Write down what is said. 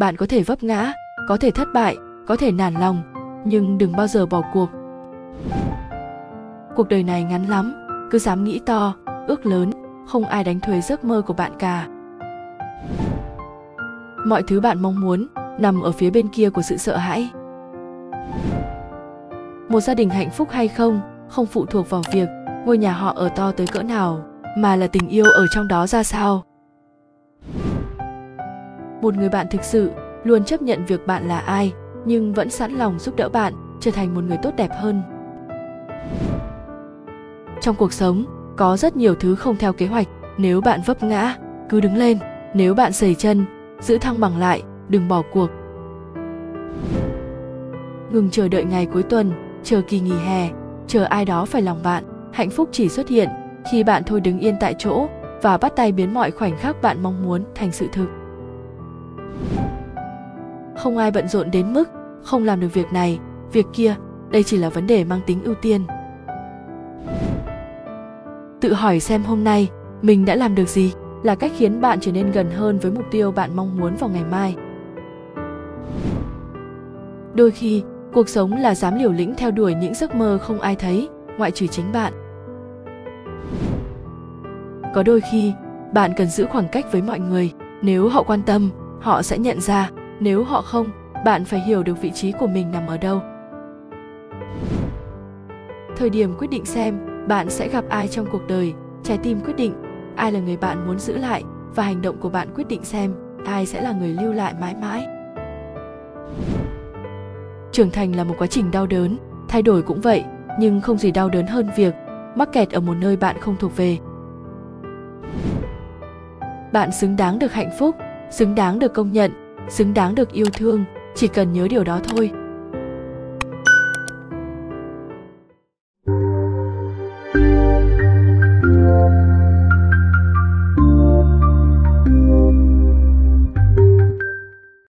Bạn có thể vấp ngã, có thể thất bại, có thể nản lòng, nhưng đừng bao giờ bỏ cuộc. Cuộc đời này ngắn lắm, cứ dám nghĩ to, ước lớn, không ai đánh thuế giấc mơ của bạn cả. Mọi thứ bạn mong muốn nằm ở phía bên kia của sự sợ hãi. Một gia đình hạnh phúc hay không phụ thuộc vào việc ngôi nhà họ ở to tới cỡ nào, mà là tình yêu ở trong đó ra sao. Một người bạn thực sự luôn chấp nhận việc bạn là ai, nhưng vẫn sẵn lòng giúp đỡ bạn trở thành một người tốt đẹp hơn. Trong cuộc sống, có rất nhiều thứ không theo kế hoạch. Nếu bạn vấp ngã, cứ đứng lên. Nếu bạn sẩy chân, giữ thăng bằng lại, đừng bỏ cuộc. Ngừng chờ đợi ngày cuối tuần, chờ kỳ nghỉ hè, chờ ai đó phải lòng bạn. Hạnh phúc chỉ xuất hiện khi bạn thôi đứng yên tại chỗ và bắt tay biến mọi khoảnh khắc bạn mong muốn thành sự thực. Không ai bận rộn đến mức không làm được việc này, việc kia, đây chỉ là vấn đề mang tính ưu tiên. Tự hỏi xem hôm nay mình đã làm được gì là cách khiến bạn trở nên gần hơn với mục tiêu bạn mong muốn vào ngày mai. Đôi khi, cuộc sống là dám liều lĩnh theo đuổi những giấc mơ không ai thấy, ngoại trừ chính bạn. Có đôi khi, bạn cần giữ khoảng cách với mọi người. Nếu họ quan tâm, họ sẽ nhận ra. Nếu họ không, bạn phải hiểu được vị trí của mình nằm ở đâu. Thời điểm quyết định xem bạn sẽ gặp ai trong cuộc đời, trái tim quyết định ai là người bạn muốn giữ lại, và hành động của bạn quyết định xem ai sẽ là người lưu lại mãi mãi. Trưởng thành là một quá trình đau đớn, thay đổi cũng vậy, nhưng không gì đau đớn hơn việc mắc kẹt ở một nơi bạn không thuộc về. Bạn xứng đáng được hạnh phúc, xứng đáng được công nhận, xứng đáng được yêu thương, chỉ cần nhớ điều đó thôi.